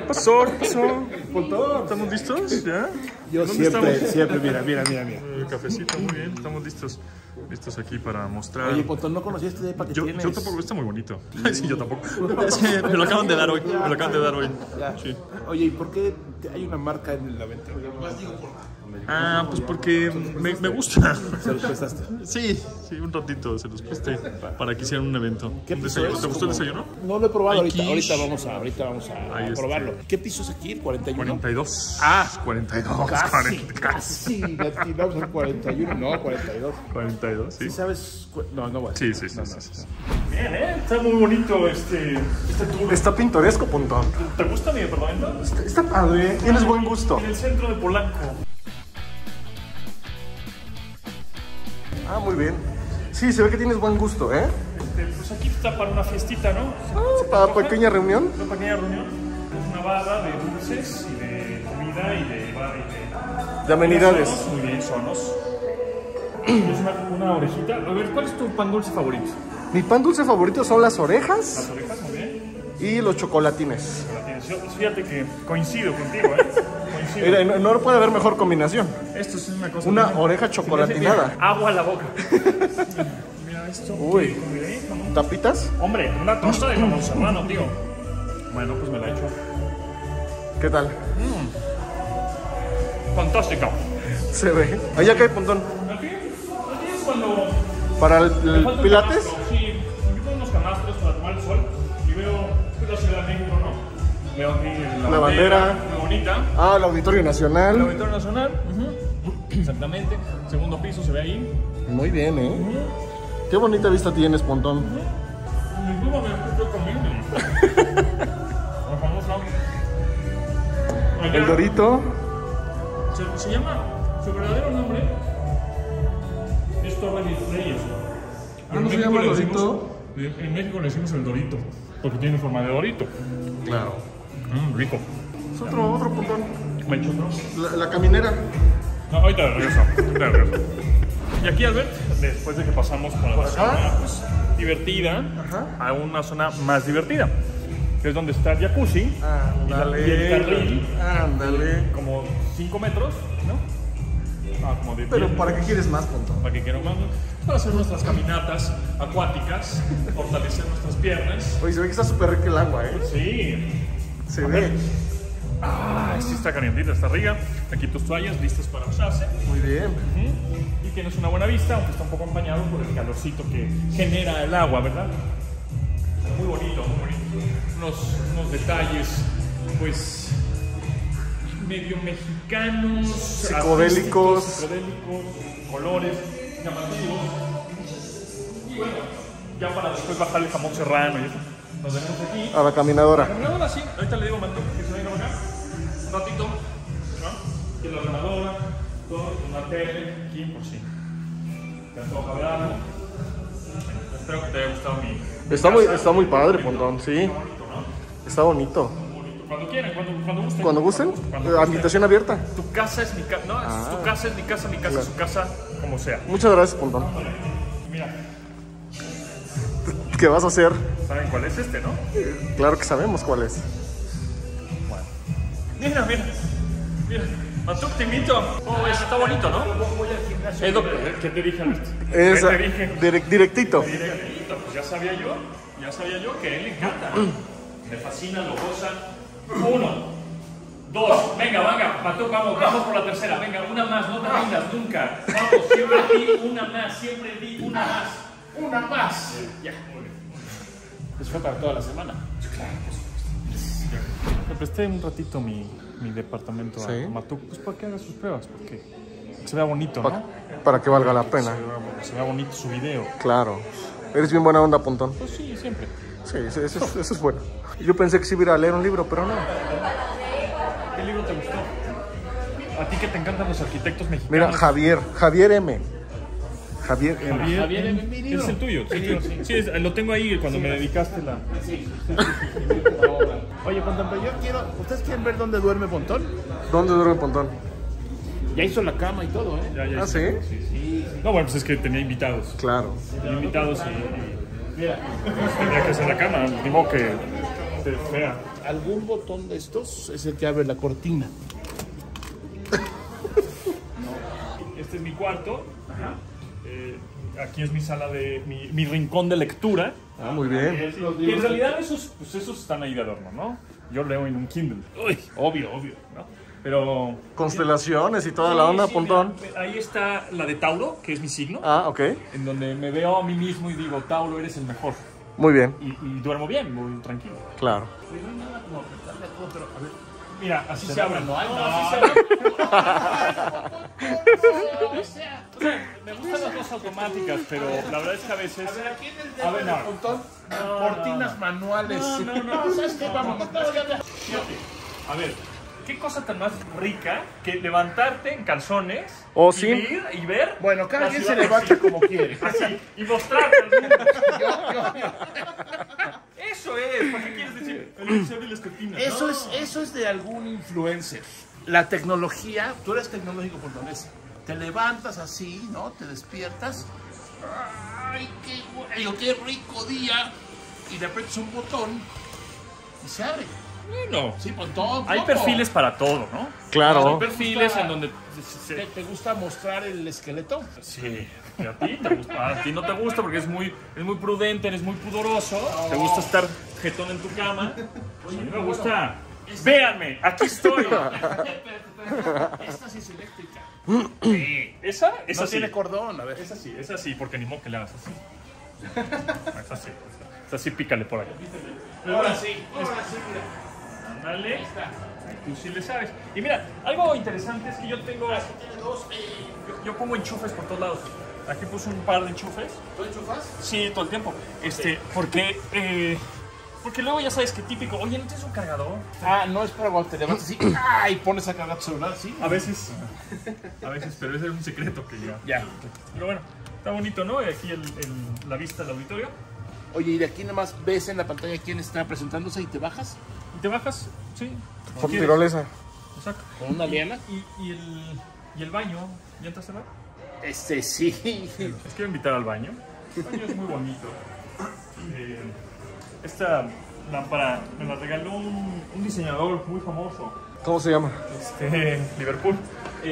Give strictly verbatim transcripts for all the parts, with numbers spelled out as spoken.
pasó? ¿Qué pasó? Pontón. ¿Estamos listos? ¿Ya? Yo ¿Dónde siempre, estamos? siempre, mira, mira, mira, mira. El cafecito, muy bien. Estamos listos. Listos aquí para mostrar. Oye, Pontón, ¿no conocías este depa que Yo, tienes? yo tampoco, está muy bonito. Ay, sí, yo tampoco. Es que me lo acaban de dar hoy. Me lo acaban de dar hoy. Ya. Sí. Oye, ¿y por qué te- hay una marca en la venta? Más digo por... Ah, pues porque me, me gusta. Se los prestaste. Sí, sí, un ratito se los presté para que hicieran un evento. ¿Qué ¿Un piso desayuno? es? ¿Te gustó el Como- desayuno? No lo he probado Hay ahorita. quiche. Ahorita vamos a, ahorita vamos a, Ahí a está. probarlo. ¿Qué piso es aquí? ¿cuarenta y uno? cuarenta y dos. Ah, cuarenta y dos. Casi, cuarenta, casi. Le atinamos al cuarenta y uno. No, cuarenta y dos. cuarenta y dos, sí. ¿Sí sabes? cu- No, no voy a Sí, decir. sí, sí, No, sí, no, sí, no. sí. Bien, ¿eh? Está muy bonito este, este tour. Está pintoresco, Pontón. ¿Te gusta mi departamento? Está, está padre, tienes buen gusto. En el centro de Polanco. Ah, muy bien. Sí, se ve que tienes buen gusto, ¿eh? Este, pues aquí está para una fiestita, ¿no? Ah, para pequeña reunión. Una pequeña reunión. Es una barra de dulces y de comida y de... bar y de... De amenidades. Sonos, muy bien, sonos. Es una, una orejita. A ver, ¿cuál es tu pan dulce favorito? Mi pan dulce favorito son las Las orejas orejas, muy bien. y los chocolatines. La tienes. Yo- Fíjate que coincido contigo, ¿eh? Coincido. Mira, no, no puede haber mejor combinación. Esto es una cosa... Una que- oreja se me hace, chocolatinada. mira, agua a la boca. Mira esto. Uy. ¿qué? ¿Cómo diré? ¿Cómo? ¿Tapitas? Hombre, una tosta de jamón serrano, tío. Bueno, pues me la he hecho. ¿Qué tal? Fantástica. Se ve. Allá cae Pontón. Aquí, aquí es cuando... ¿Para el, me el falta un pilates? camastro. Sí, me pongo unos camastros para tomar el sol y veo pues, la Ciudad de México, ¿no? Veo aquí la, La bandera. muy bonita. Ah, el Auditorio El Nacional. Auditorio Nacional. Ujú. Exactamente. Segundo piso se ve ahí. Muy bien, ¿eh? Qué bonita vista tienes, Pontón. Mi pluma me estoy comiendo. La famosa. Allá, El Dorito. Se, se llama, su verdadero nombre es Torre de Reyes. ¿No se llama le decimos- Dorito? En México le decimos el Dorito, porque tiene forma de Dorito. Claro. Mmm, rico. Es otro, otro Pontón. ¿Me he hecho otro? La, la caminera. No, ahorita regreso. Ahorita regreso. Y aquí, Albert, después de que pasamos por la ¿Por zona acá? pues, divertida Ajá. a una zona más divertida, que es donde está el jacuzzi y, la- y el carril, Ándale. como cinco metros, ¿no? Ah, como de Pero diez, ¿para qué quieres más, Pontón? para que quiero más, para hacer nuestras caminatas acuáticas, fortalecer nuestras piernas. Oye, se ve que está súper rico el agua, ¿eh? Sí. Se A ve. ver. Ah, sí está calientita esta riga. Aquí tus toallas listas para usarse. Muy bien. Ujú. Y tienes una buena vista, aunque está un poco empañado por el calorcito que genera el agua, ¿verdad? Muy bonito, muy bonito. Unos, unos detalles, pues, medio mexicanos, Psicodélicos. artísticos, psicodélicos, colores llamativos. Y bueno, ya para después bajar el jamón serrano y eso, nos venimos aquí. A la caminadora. Caminadora, sí. Ahorita le digo a Mantú que se venga para acá. Un ratito. ¿No? Aquí la caminadora. Todo. Una tele. Aquí por si te antoja ver algo. Espero que te haya gustado mi. Está muy, está muy padre, Pontón, sí. Bonito, ¿no? Está bonito. Bonito. Cuando quieran, cuando, cuando gusten. Cuando gusten, Cuando eh, gusten. invitación abierta. Tu casa es mi casa. No, Ah. tu casa es mi casa, mi casa es su casa, como sea. Muchas gracias, Pontón. Mira, ¿Qué vas a hacer? ¿saben cuál es este, no? Claro que sabemos cuál es. Mira, mira. Mira. Mantú, te invito. Oh, eso está bonito, ¿no? Es lo que te dije, Alberto. Es ¿Qué te dije? direct- directito. Directito, pues ya sabía yo, ya sabía yo que a él le encanta. Le fascina, lo goza. Uno, dos, venga, venga, Mantú, vamos, vamos por la tercera, venga, una más, no te rindas nunca. Vamos, siempre di una más, siempre di una más, una más. Ya, muy bien. Eso fue para toda la semana. Le presté un ratito mi, mi departamento Sí. a Mantú, pues para que haga sus pruebas, porque se vea bonito, Pa- ¿no? para que valga la pena. Se vea, se vea bonito su video. Claro. Eres bien buena onda, Pontón. Pues sí, siempre. Sí, sí, eso, es- eso es bueno. Yo pensé que sí iba a leer un libro, pero no. ¿Qué libro te gustó? A ti que te encantan los arquitectos mexicanos. Mira, Javier, Javier M. Javier M. Javier, Javier, eh, mi libro. es el tuyo. Sí, sí, sí. Sí, es- lo tengo ahí cuando me dedicaste la... Oye, Pontón, pero yo quiero... ¿Ustedes quieren ver dónde duerme Pontón? ¿Dónde duerme Pontón? Ya hizo la cama y todo, ¿eh? Ya, ya Ah, hice. ¿sí? No, bueno, pues es que tenía invitados. Claro. Tenía invitados y, y tenía que hacer la cama. Ni modo que te fea. algún botón de estos es el que abre la cortina. Este es mi cuarto. Eh, aquí es mi sala de mi, mi rincón de lectura. Ah, muy bien. Y en realidad esos, pues esos están ahí de adorno, ¿no? Yo leo en un Kindle. Uy, obvio, obvio, ¿no? Pero Constelaciones y toda la onda, sí, Pontón. mira, ahí está la de Tauro, que es mi signo, Ah, ok. en donde me veo a mí mismo y digo, Tauro, eres el mejor. Muy bien, Y, y duermo bien, muy tranquilo. claro. Mira, así se, Se abre. abre, no hay, no. así se abre. Me gustan las dos automáticas, pero la verdad es que a veces. A ver, no. Pontón, cortinas manuales. No, no, no. ¿Sabes qué? Vamos, Fíjate. A ver, qué cosa tan más rica que levantarte en calzones Oh, y, sí. ir y ver. Bueno, cada la quien ciudad se levanta así, como quiere. así, y mostrarte al mundo. Yo, yo, yo. Eso es, ¿para qué quieres decir? El se abre las cortinas. Eso, No. es, eso es de algún influencer. La tecnología, tú eres tecnológico, Pontonés. Te levantas así, ¿no? Te despiertas. ¡Ay, qué, bueno, qué rico día! Y le aprietas un botón y se abre. No. Sí, Pontón. Hay ¿cómo? perfiles para todo, ¿no? Claro. Hay perfiles en donde. se- ¿Te, se- te gusta mostrar el esqueleto? Sí, que a ti te gusta, a ti no te gusta porque es muy, es muy prudente, eres muy pudoroso, te gusta estar jetón en tu cama. A mí me gusta. Véanme, aquí estoy. Esta sí es eléctrica. Sí. Esa, esa No sí. tiene cordón, a ver. Esa sí, esa sí, porque ni modo que le hagas así. Esa sí, esa sí, pícale por ahí. Ahora sí, ahora sí, mira. Ándale. Tú sí le sabes. Y mira, algo interesante es que yo tengo. Tiene dos. Eh, Yo, yo pongo enchufes por todos lados. Aquí puse un par de enchufes. ¿Tú enchufas? Sí, todo el tiempo. Este, porque. Eh, porque luego ya sabes que típico, oye, ¿no tienes un cargador? Ah, no es para cuando te levantas así. ¡Ay! Pones a cargar tu celular, ¿sí? A veces. A veces, pero ese es un secreto que ya. Ya. Pero bueno, está bonito, ¿no? Y aquí el, el- la vista del auditorio. Oye, y de aquí nada más ves en la pantalla quién está presentándose y te bajas Y te bajas, sí. Foto ¿Quieres? tirolesa. Exacto. con una liana. Y, y, el, y el baño. ¿Ya entraste al baño? Este sí. Les quiero invitar al baño. El baño es muy bonito. Eh, esta lámpara me la regaló un, un diseñador muy famoso. ¿Cómo se llama? Este, Liverpool. Eh,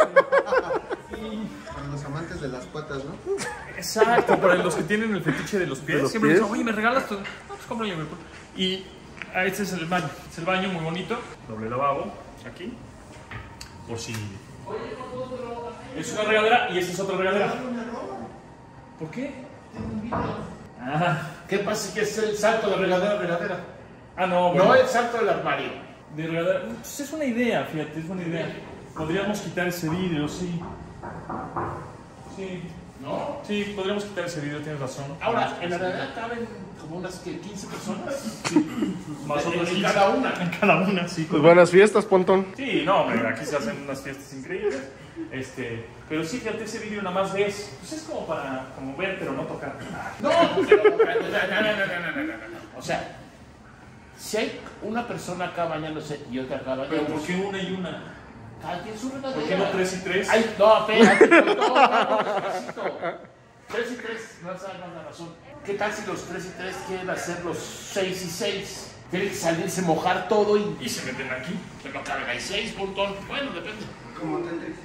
Para los amantes de las patas, ¿no? exacto, para los que tienen el fetiche de los pies. ¿De los Siempre pies? dicen, oye, ¿me regalas tu? No, pues compra yo Liverpool. Y ah, este es el baño. Es el baño muy bonito. Doble lavabo. Aquí. Por si. Es una regadera y esta es otra regadera. ¿Por qué? Ah, ¿Qué pasa si es el salto de regadera a regadera? ah, no, bueno. No el salto del armario. De regadera. Pues es una idea, fíjate, es buena idea. Podríamos quitar ese vidrio, sí. Sí. ¿No? Sí, podríamos quitar ese vidrio, tienes razón. Ahora, en la regadera caben como unas que quince personas. Más en- otras en quince. cada una. En cada una, sí. Pues buenas fiestas, Pontón. Sí, no, hombre, aquí se hacen unas fiestas increíbles. Este, pero sí, fíjate, ese vídeo nada más ves. Pues es como para como ver, pero no tocar. No, pero. No, no, no, no, no, no, no, no. O sea, si hay una persona acá bañándose y otra acá Pero bañándose. ¿por qué una y una? Cada quien su regadera. ¿Por qué no tres y tres? Ay, no, espérate, no, no, no, despacito. Tres y tres, no sabes la razón. ¿Qué tal si los tres y tres quieren hacer los seis y seis? Tienen que salirse, mojar todo y. Y se meten aquí. Que no caben ahí seis, puntón. Bueno, depende. Como Tetris.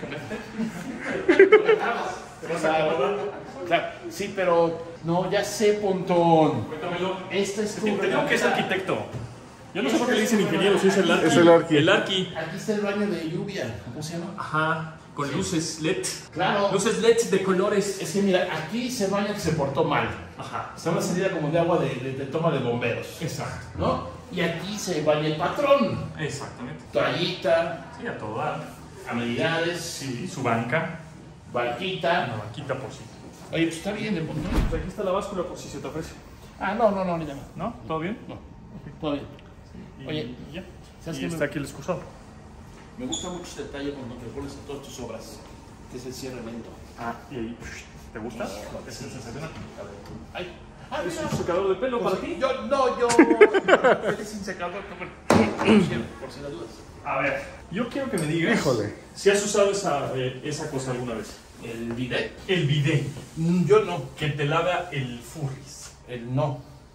¿Te vas a acomodar? Claro, sí, pero. No, ya sé, puntón. Cuéntamelo. Esta es tu Te digo que es regadera. arquitecto. Yo no sé por qué le dicen ingeniero, si es el arqui. Es el arqui. El arqui. Aquí está el baño de lluvia. ¿Cómo se llama? Ajá, con luces L E D. Claro. Luces L E D de colores. Es que mira, aquí se baña que se portó mal. Ajá. Está una salida como de agua de, de, de toma de bomberos. Exacto. ¿No? Y aquí se baña el patrón. Exactamente. Toallita, Sí, a todo dar. amenidades, Sí, su banca. barquita. Una banquita por si. Oye, pues está bien, de punto. Pues aquí está la báscula por si se te ofrece. Ah, no, no, no, ni nada. ¿No? ¿Todo bien? No, todo bien. Y Oye, ya. ¿sabes Y qué está me- aquí el excusado. Me gusta mucho este detalle cuando te pones en todas tus obras, que es el cierre lento. Ah, y ahí. ¿Te gusta? Es sensacional. Ay, ah, ¿Es mira. un secador de pelo para ti? Yo, no, yo. Eres sin secador, por si las dudas. A ver, yo quiero que me digas. Híjole. Si has usado esa, eh, esa cosa alguna vez. El bidet. El bidet. Mm, Yo no. Que te lava el furris. El no.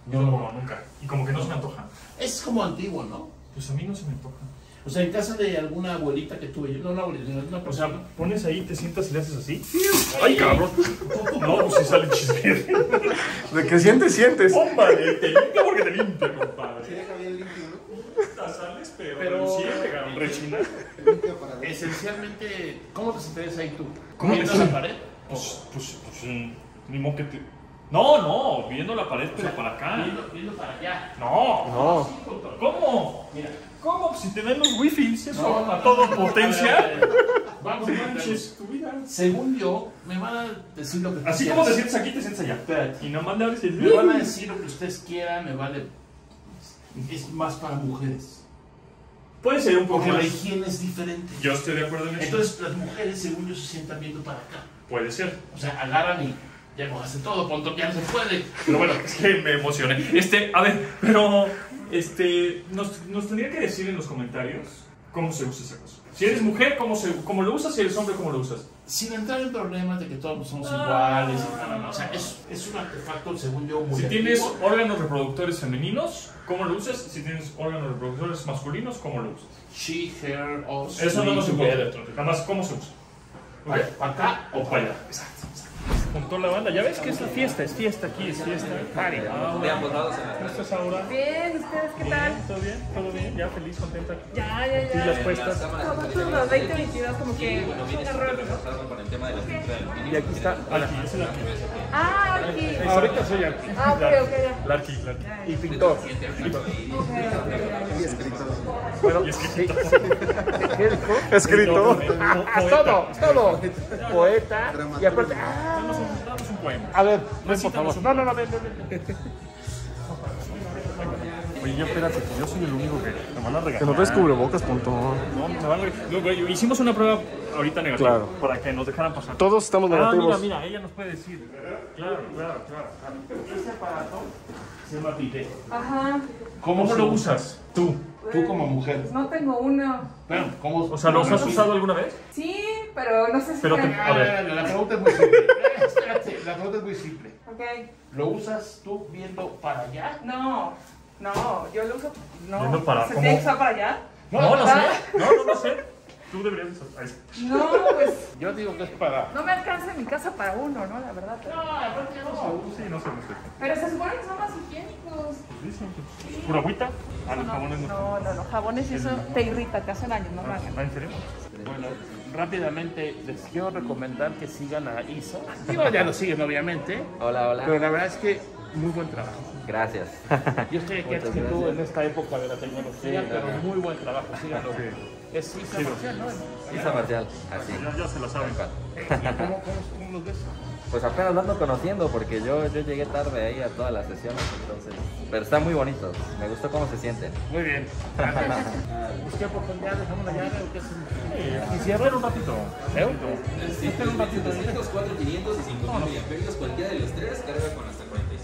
No lo como nunca. Y como que no se me antoja. Es como antiguo, ¿no? Pues a mí no se me antoja. O sea, en casa de alguna abuelita que tuve yo, no una abuelita, sino una O persona. sea, pones ahí, te sientas y le haces así. ¡Ay, cabrón! No, pues si sale chisme. De que sientes, sientes. ¡Pómbale! Te limpia porque te limpia, compadre. Se deja bien limpio, ¿no? Sales, pero... Pero- reluciente, cabrón. Rechina. Limpio para adentro. Esencialmente, ¿cómo te sentarías ahí tú? ¿Cómo ¿Viendo te- la pared? Pues, pues, pues, mm, ni modo que te... No, no, viendo la pared, pero para acá. Viendo, viendo para allá. No. No. ¿Cómo? Mira. ¿Cómo? Si te dan los wifi, eso No, a toda potencia. Vamos No a manches tu vida. Según yo, me van a decir lo que tú Así quieras. como te sientes aquí, te sientes allá. Espérate. Y nomás le abres y Me van a decir lo que ustedes quieran, me vale. Es más para mujeres. Puede ser un poco Porque la más. higiene es diferente. Yo estoy de acuerdo en eso. Entonces, las mujeres, según yo, se sientan viendo para acá. Puede ser. O sea, agarran y ya mojaste todo, punto, ya no se puede. Pero bueno, es que me emocioné. Este, a ver, pero este, nos, nos tendría que decir en los comentarios cómo se usa esa cosa. Si eres mujer, cómo, se, cómo lo usas, si eres hombre, cómo lo usas. Sin entrar en problemas de que todos somos Ah. iguales. y no, no, no. O sea, es, es un artefacto, según yo, muy Si tienes antiguo. órganos reproductores femeninos, ¿cómo lo usas? Si tienes órganos reproductores masculinos, ¿cómo lo usas? She, her, us. Eso no we, nos together. importa. Nada más, ¿cómo se usa? Vale, ¿para acá O para allá. Exacto. Juntó la banda. Ya ves que es la fiesta, es fiesta aquí, es fiesta. Party. De ambos lados en la ¿Cómo estás ahora? Bien, ¿ustedes qué tal? Bien, ¿todo bien? ¿Todo bien? ¿Ya feliz, contenta? Ya, ya, ¿Y ya. las puestas? Como todo, veinte veintidós, como que bueno, un viene error. súper retrasado con el tema de la pintura del aluminio. Y aquí está. Aquí, es el Arqui. Ah, aquí. Ahorita soy aquí. Ah, ok, ok, ya. El Arqui, el Arqui. Y pintor. Ok, ok, Y escritor. Bueno, Y es que sí. ¿Qué dijo? Escritor. Poeta. Es todo, es todo. Poeta. Y aparte. ah, Damos un, damos un poema. A ver, ven, por Recítanos favor. un No, no, no, ven, ven, ven. Oye, yo espérate, que yo soy el único que me van a regalar. Que no traes cubrebocas, punto. No, me van a regalar. Luego, yo- hicimos una prueba ahorita negativa. Claro. Para que nos dejaran pasar. Todos estamos Ah, mira, negativos. mira, ella nos puede decir. Claro, claro, claro. Este aparato se llama bidet. Ajá. ¿Cómo se lo usa? usas? Tú. Tú como mujer. Pues no tengo uno. Bueno, ¿cómo? O sea, ¿los has usado alguna vez? Sí, pero no sé si. Pero te- me- a ver. Ah, la pregunta es muy simple. Eh, Espérate, la pregunta es muy simple. Ok. ¿Lo usas tú viendo para allá? No, no, yo lo uso. No. Viendo para- ¿Se ¿cómo? tiene que usar para allá? No, no, ¿verdad? sé. No, no, no sé. Tú deberías usar. Ahí está. No, pues. Yo digo que es para. No me alcanza en mi casa para uno, ¿no? La verdad. Pero, No, aparte no. Sí, no se respeta. pero se supone que son más higiénicos. Dicen que pura agüita. Ah, los jabones no. No, no, no. Jabones y eso te irrita, te hacen daño, no lo hagan. Ah, ¿en serio? Bueno, rápidamente les quiero recomendar que sigan a Isa. Digo, ya lo siguen, obviamente. Hola, Pero hola. la verdad es que muy buen trabajo. Gracias. Yo estoy aquí Muchas antes que tú gracias. en esta época de la tecnología, Sí, pero ajá. muy buen trabajo. Síganlo. Es Isa Marcial, ¿no? Isa Marcial, así. Ya, ya se la saben. ¿Y cómo, cómo, cómo los ves? Pues apenas lo ando conociendo porque yo, yo llegué tarde ahí a todas las sesiones, entonces. Pero están muy bonitos. Me gustó cómo se sienten. Muy bien. ¿Busqué oportunidad? ¿Dejamos la llave o qué hacemos? Y cierren un ratito. ¿Eh? Sí, un ratito. cuatro, quinientos y cinco mil miliamperios, cualquiera de los tres carga con hasta cuarenta y